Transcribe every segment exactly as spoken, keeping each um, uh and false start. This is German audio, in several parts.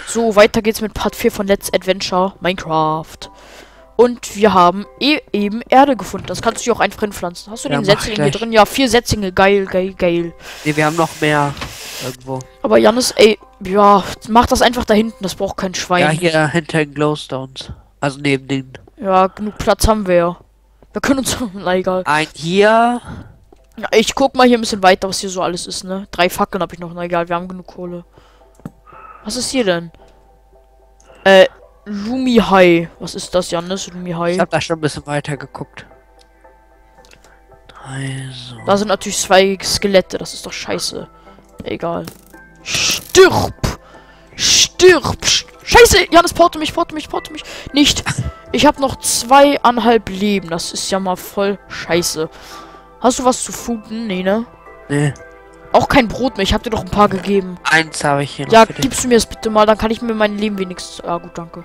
So, weiter geht's mit Part vier von Let's Adventure Minecraft. Und wir haben e eben Erde gefunden. Das kannst du auch einfach hinpflanzen. Hast du Ja, den mach Setzling hier gleich. drin? Ja, vier Setzlinge. Geil, geil, geil. Ne, wir haben noch mehr irgendwo. Aber Jannis, ey, ja, mach das einfach da hinten. Das braucht kein Schwein. Ja, hier hinter den Glowstones. Also neben den. Ja, genug Platz haben wir ja. Wir können uns... Na, egal. Ein hier. Ja, ich guck mal hier ein bisschen weiter, was hier so alles ist, ne? Drei Fackeln habe ich noch. Na egal, wir haben genug Kohle. Was ist hier denn? Äh, Lumihai. Was ist das, Jannis? Lumihai. Ich hab da schon ein bisschen weiter geguckt. Also. Da sind natürlich zwei Skelette. Das ist doch scheiße. Egal. Stirb! Stirb! Scheiße! Jannis, porte mich, porte mich, porte mich. Nicht. Ich habe noch zweieinhalb Leben. Das ist ja mal voll scheiße. Hast du was zu futen? Nee, ne? Nee. Auch kein Brot mehr. Ich hab dir doch ein paar gegeben. Eins habe ich hier noch Ja, für dich. gibst du mir das bitte mal, dann kann ich mir mein Leben wenigstens... Ah, gut, danke.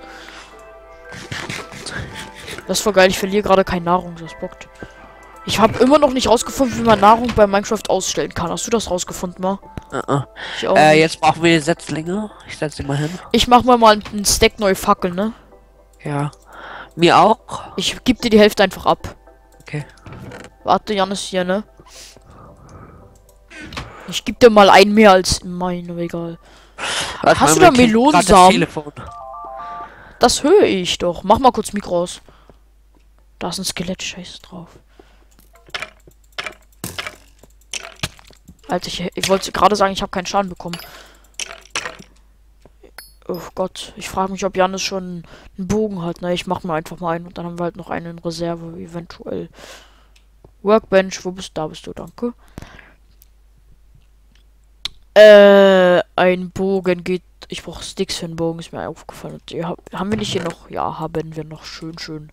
Das ist voll geil, ich verliere gerade keine Nahrung, das bockt. Ich habe immer noch nicht rausgefunden, wie man Nahrung bei Minecraft ausstellen kann. Hast du das rausgefunden, mal? Uh -uh. Ich auch Äh, nicht. jetzt brauchen wir Setzlinge. Ich setze sie mal hin. Ich mach mal mal einen Stack neue Fackeln, ne? Ja. Mir auch. Ich geb dir die Hälfte einfach ab. Okay. Warte, Jannis hier, ne? Ich geb dir mal einen mehr als meine, egal. Warte Hast mal, du da mein Kind grad das Melonensamen? Telefon. Das höre ich doch. Mach mal kurz Mikro aus. Da ist ein Skelett, scheiße drauf. Alter, ich, ich wollte gerade sagen, ich habe keinen Schaden bekommen. Oh Gott, ich frage mich, ob Jannis schon einen Bogen hat. Na, ich mach mir einfach mal einen und dann haben wir halt noch einen in Reserve, eventuell. Workbench, wo bist du? Da bist du, danke. Äh, ein Bogen geht. Ich brauche Sticks für einen Bogen, ist mir aufgefallen. Und die hab, haben wir nicht hier noch? Ja, haben wir noch. Schön, schön.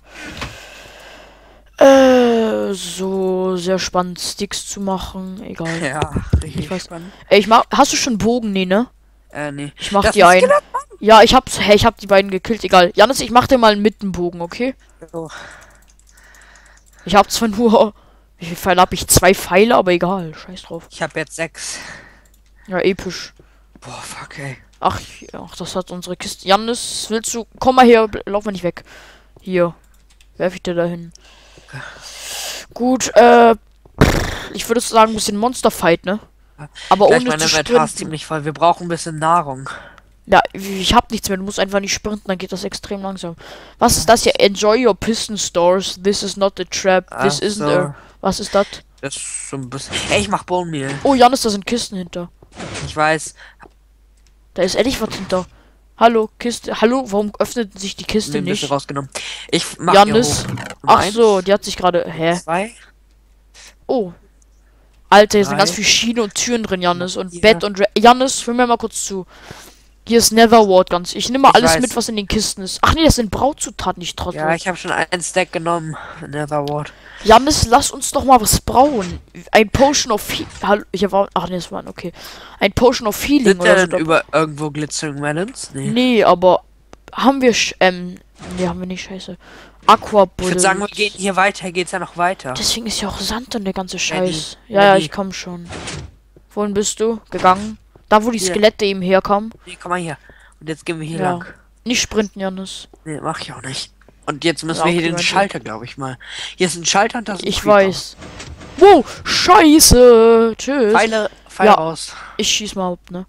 Äh, so sehr spannend, Sticks zu machen. Egal. Ja, richtig Ich weiß- spannend. Ey, ich mach. Hast du schon einen Bogen? Nee, ne? Äh, nee. Ich mach Das dir ist einen. Skelett, Ja, ich hab's. Hey, ich hab die beiden gekillt. Egal. Jannis, ich mach dir mal einen Mittenbogen, okay? So. Ich hab zwar nur. Wie viele Pfeile hab ich? Zwei Pfeile, aber egal. Scheiß drauf. Ich habe jetzt sechs. Ja, episch. Boah, fuck, ey. Ach, ja, ach, das hat unsere Kiste. Jannis, willst du. Komm mal her, bl- lauf mal nicht weg. Hier. Werf ich dir dahin. Gut, äh. Ich würde sagen, ein bisschen Monsterfight, ne? Aber Gleich ohne mein zu Inventar ist sprinten. ziemlich voll. Wir brauchen ein bisschen Nahrung. Ja, ich hab nichts mehr. Du musst einfach nicht sprinten, dann geht das extrem langsam. Was ist das hier? Enjoy your piston stores. This is not a trap. This Ach isn't so. a. Was ist das? Das ist so ein bisschen. Ey, ich mach Bone Meal. Oh, Jannis, da sind Kisten hinter. Ich weiß. Da ist ehrlich was hinter. Hallo, Kiste. Hallo, warum öffnet sich die Kiste Den bist du nicht? rausgenommen. Ich mach hier Jannis. hoch. Ach Eins, so, die hat sich gerade. Hä? Zwei. Oh. Alter, hier sind Drei. ganz viele Schienen und Türen drin, Jannis. Und Vier. Bett und. Re Jannis, hör mir mal kurz zu. Hier ist Netherward ganz. Ich nehme mal Ich alles weiß. mit, was in den Kisten ist. Ach nee, das sind Brautzutaten, ich trotzdem. Ja, ich habe schon einen Stack genommen. Netherward. Jannis, lass uns doch mal was brauen. Ein Potion of He Hallo, hier war. Ach nee, das war okay. Ein Potion of Healing Sind oder da so. denn über irgendwo Glitzering Melons? Nee. Nee, aber haben wir sch ähm. Nee, haben wir nicht, scheiße. Aqua Ich würde sagen, wir gehen hier weiter. Geht's ja noch weiter. Deswegen ist ja auch Sand und der ganze Ready. Scheiß. Ja, ja, Ready. ich komm schon. Wohin bist du gegangen? Da, wo die Hier. Skelette eben herkamen. Nee, komm mal hier. Und jetzt gehen wir hier Ja. lang. Nicht sprinten, Jannis. Nee, mach ich auch nicht. Und jetzt müssen Ja, wir hier okay, den warte. Schalter, glaube ich mal. Hier ist ein Schalter und das ist ein Ich Creeper. weiß. Wow, scheiße. Tschüss. Pfeile, Pfeil Ja. raus. Ich schieß mal ab, ne?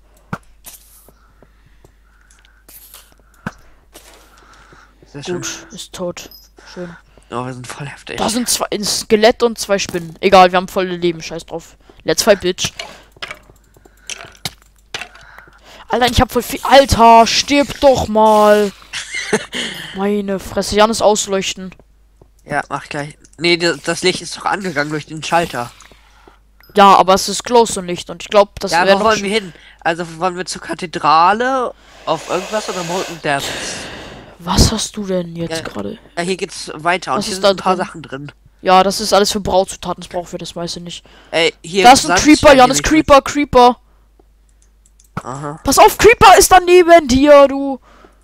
Sehr schön. Gut, ist tot. Schön. Oh, wir sind voll heftig. Da sind zwei ein Skelett und zwei Spinnen. Egal, wir haben volle Leben, scheiß drauf. Let's fight, bitch. Alter, ich hab voll viel. Alter, stirb doch mal. Meine Fresse, Jannis ausleuchten. Ja, mach gleich. Nee, das, das Licht ist doch angegangen durch den Schalter. Ja, aber es ist Glowstone-Licht und ich glaube, das Ja, wäre wo noch. wollen sch- wir hin? Also wollen wir zur Kathedrale auf irgendwas oder Molten Depths? Was hast du denn jetzt Ja. gerade? Ja, hier geht's weiter und Was hier ist sind da ein paar drin? Sachen drin. Ja, das ist alles für Brauzutaten, das brauchen wir, das weiß ich nicht. Ey, hier Das ist ein Sandstein Creeper, Jannis, nehme ich Creeper, Creeper. mit. Aha. Pass auf, Creeper ist daneben dir, du.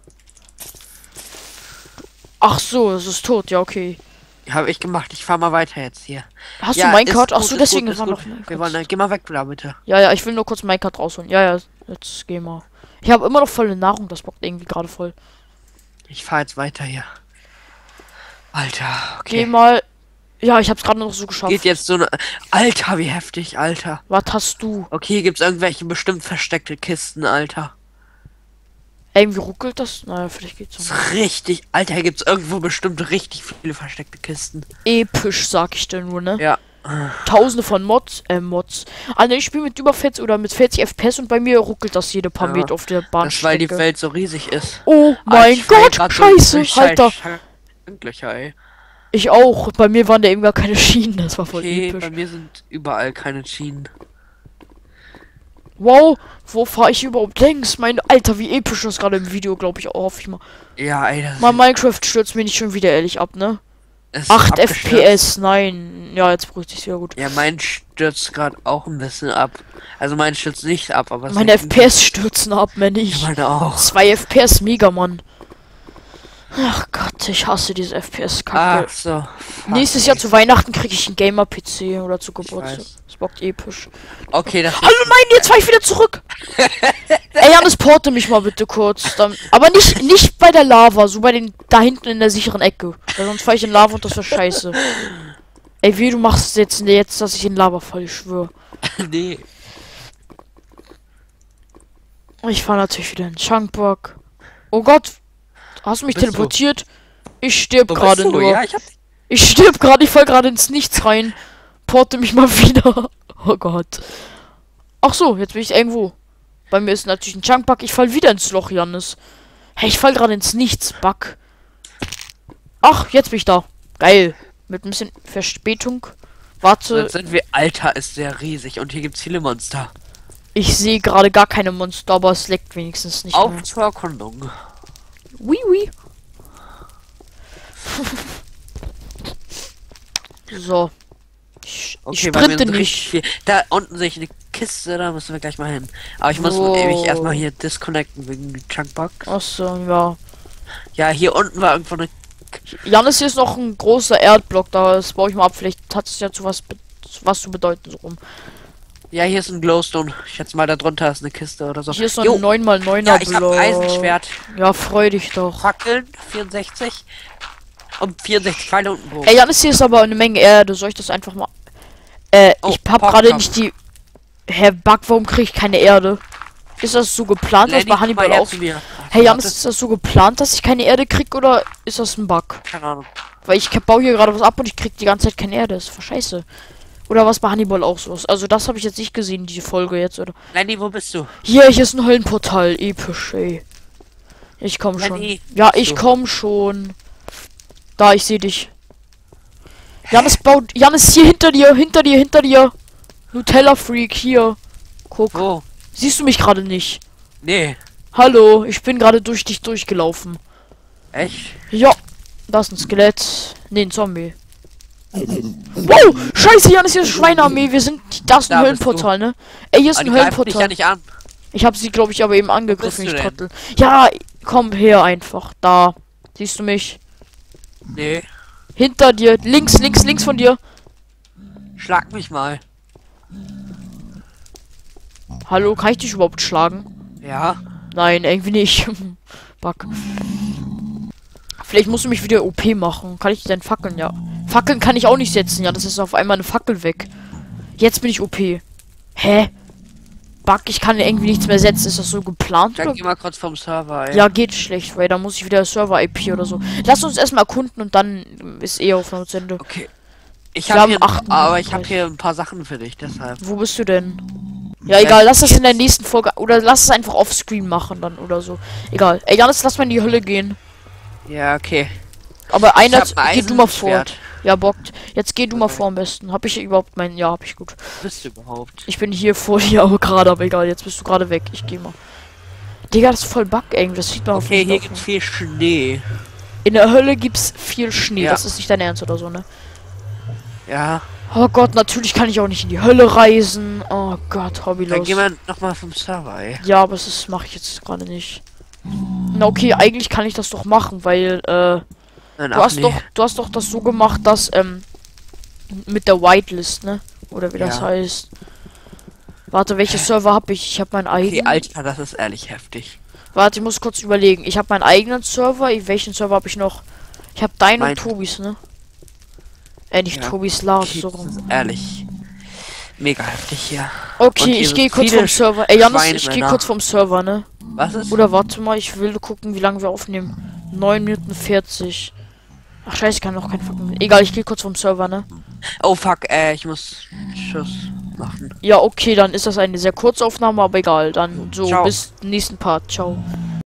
Ach so, es ist tot, ja, okay. Habe ich gemacht. Ich fahr mal weiter jetzt hier. Hast Ja, du Minecart? ist Ach gut, so, ist deswegen gut, ist war gut. noch Minecart. Wir wollen, dann geh mal weg da bitte. Ja, ja, ich will nur kurz Minecart rausholen. Ja, ja, jetzt geh mal. Ich habe immer noch volle Nahrung, das bockt irgendwie gerade voll. Ich fahre jetzt weiter hier. Alter, Geh okay. mal. Ja, ich hab's gerade noch so geschafft. Geht jetzt so eine... Alter, wie heftig, Alter. Was hast du? Okay, hier gibt's irgendwelche bestimmt versteckte Kisten, Alter. Irgendwie ruckelt das? Naja, vielleicht geht's Das noch. ist richtig... Alter, hier gibt's irgendwo bestimmt richtig viele versteckte Kisten. Episch, sag ich dir nur, ne? Ja. Tausende von Mods, äh, Mods. Also ich spiele mit über vierzig oder mit vierzig F P S und bei mir ruckelt das jede paar Ja, Meter auf der Das Bahnstrecke. weil die Welt so riesig ist. Oh Alter, mein ich fahr hier Gott, grad so scheiße, durch Alter. scheiß Schanklöcher, ey. Ich auch. Bei mir waren da eben gar keine Schienen, das war voll Okay, episch. bei mir sind überall keine Schienen. Wow, wo fahre ich überhaupt längs? Mein Alter, wie episch das gerade im Video, glaube ich, auch, hoffe ich mal. Ja, ey, das Mal Minecraft stürzt mir nicht schon wieder ehrlich ab, ne? ist acht abgestürzt. F P S, nein. Ja, jetzt beruhigt sich wieder gut. Ja, mein stürzt gerade auch ein bisschen ab. Also mein stürzt nicht ab, aber... es Meine liegt F P S stürzen ab, mehr nicht. Ja, meine auch. zwei F P S, mega, Mann. Ach Gott, ich hasse diese F P S-Kacke. Ach so. Fuck, Nächstes ey. Jahr zu Weihnachten kriege ich einen Gamer-P C oder zu Geburtstag. weiß. Das bockt episch. Okay, das Hallo, nein, jetzt fahr ich wieder zurück. Ey, Janis, porte mich mal bitte kurz. Dann, aber nicht, nicht bei der Lava, so bei den, da hinten in der sicheren Ecke. Weil sonst fahr ich in Lava und das wäre scheiße. Ey, wie du machst jetzt, jetzt, dass ich in Lava falle, ich schwöre. nee. Ich fahr natürlich wieder in Chunkbock. Oh Gott, hast du mich Bist du? teleportiert? Ich stirb Wo bist gerade du? nur. Ja, ich hab... Ich stirb gerade, ich fall gerade ins Nichts rein. Porte mich mal wieder. Oh Gott. Ach so, jetzt bin ich irgendwo. Bei mir ist natürlich ein Chunkbug. Ich fall wieder ins Loch, Jannis. Hey, ich fall gerade ins Nichts, Bug. Ach, jetzt bin ich da. Geil. Mit ein bisschen Verspätung. Warte, Jetzt sind wir... Alter, ist sehr riesig und hier gibt's viele Monster. ich sehe gerade gar keine Monster, aber es leckt wenigstens nicht Auf mehr. zur Erkundung. Ui, ui. So. Ich, ich Okay, bei mir sprinte sind nicht. richtig viel. Da unten sehe ich eine Kiste, da müssen wir gleich mal hin. Aber ich muss Wo? ewig erstmal hier disconnecten wegen Chunkbox. Achso, ja. Ja, hier unten war irgendwo eine... Janis, hier ist noch ein großer Erdblock, da das baue ich mal ab. Vielleicht hat es ja zu was, be- was zu bedeuten, so rum. Ja, hier ist ein Glowstone. Ich schätze mal, da drunter ist eine Kiste oder so. Hier ist noch Jo, ein neun mal neuner ja, ich habe Block. Eisenschwert. Ja, freu dich doch. Fackeln, vierundsechzig. Und vierundsechzig Pfeile und ein Bogen. Ey, Janis, hier ist aber eine Menge Erde. Soll ich das einfach mal... Äh, Oh, ich hab Pop, gerade Pop. nicht die... Herr Bug, warum kriege ich keine Erde? Ist das so geplant, was Lenny, bei komm Hannibal mal her auch... zu mir. Hey, Janis, Warte, ist das so geplant, dass ich keine Erde krieg oder ist das ein Bug? keine Ahnung. Weil ich baue hier gerade was ab und ich krieg die ganze Zeit keine Erde. Das ist voll scheiße. Oder was bei Hannibal auch so ist. Also das habe ich jetzt nicht gesehen, die Folge jetzt, oder? Lenny, wo bist du? Hier, hier ist ein Höllenportal. Episch, ey. Ich komm schon. Lenny, Ja, bist ich du? komm schon. Da, ich sehe dich. Janis baut... Janis, hier hinter dir, hinter dir, hinter dir. Nutella Freak, hier. Guck. Wo? Siehst du mich gerade nicht? Nee. Hallo, ich bin gerade durch dich durchgelaufen. Echt? Ja, da ist ein Skelett. Nee, ein Zombie. Wow, scheiße, Janis, hier ist Schweinearmee. Wir sind... Da ist ein Da bist Höllenportal, ne? Ey, hier ist Aber ein die greifen dich Höllenportal. ja nicht an. Ich habe sie, glaube ich, aber eben angegriffen, bist ich du Trottel. Ja, komm her einfach. Da. Siehst du mich? Nee. Hinter dir. Links, links, links von dir. Schlag mich mal. Hallo, kann ich dich überhaupt schlagen? Ja. Nein, irgendwie nicht. Bug. Vielleicht musst du mich wieder O P machen. Kann ich denn fackeln? Ja. Fackeln kann ich auch nicht setzen. Ja, das ist auf einmal eine Fackel weg. Jetzt bin ich O P. Hä? Bug, ich kann irgendwie nichts mehr setzen. Ist das so geplant? Dann Oder? geh mal kurz vom Server, ey. Ja, geht schlecht, weil da muss ich wieder Server-I P oder so. Lass uns erstmal erkunden und dann ist eh Aufnahme zu Ende. Okay. Ich Wir habe haben hier, acht- aber ich habe hier ein paar Sachen für dich, deshalb. Wo bist du denn? Ja, egal, lass das in der nächsten Folge. Oder lass es einfach offscreen machen dann oder so. Egal. Ey, Janis, lass mal in die Hölle gehen. Ja, okay. Aber Ich einer, hab ein geh du mal vor. Eisenschwert. Ja, bockt. Jetzt geh du mal vor am besten. Hab ich überhaupt mein... Ja, hab ich gut. Wo bist du überhaupt? Ich bin hier vor dir aber gerade, aber egal. Jetzt bist du gerade weg. Ich geh mal. Digga, das ist voll Bug irgendwie. Das sieht man auf Okay, dem hier Video. gibt's viel Schnee. In der Hölle gibt's viel Schnee. Ja. Das ist nicht dein Ernst oder so, ne? Ja. Oh Gott, natürlich kann ich auch nicht in die Hölle reisen. Oh Gott, hobbylos. Dann gehen wir nochmal vom Server, ey. Ja, aber das mache ich jetzt gerade nicht. Na okay, eigentlich kann ich das doch machen, weil äh, Nein, du ach, hast nee. doch, du hast doch das so gemacht, dass ähm mit der Whitelist, ne? Oder wie das Ja. heißt. Warte, welche Server habe ich? Ich habe meinen Okay, eigenen. Alter, das ist ehrlich heftig. Warte, ich muss kurz überlegen. Ich habe meinen eigenen Server. Welchen Server habe ich noch? Ich habe deinen Mein- und Tobis, ne? Äh, nicht Ja. Tobis Lars, Okay, so das rum. ist ehrlich. Mega heftig hier. Okay, Und hier ich sind gehe kurz viele vom Server. Ey, Janis, ich gehe Schweinemänner. kurz vom Server, ne? Was ist? Oder warte mal, ich will gucken, wie lange wir aufnehmen. neun Minuten vierzig. Ach scheiße, ich kann noch kein fucking. Egal, ich gehe kurz vom Server, ne? Oh fuck, äh, ich muss Schuss machen. Ja, okay, dann ist das eine sehr kurze Aufnahme, aber egal. Dann so Ciao. bis nächsten Part. Ciao.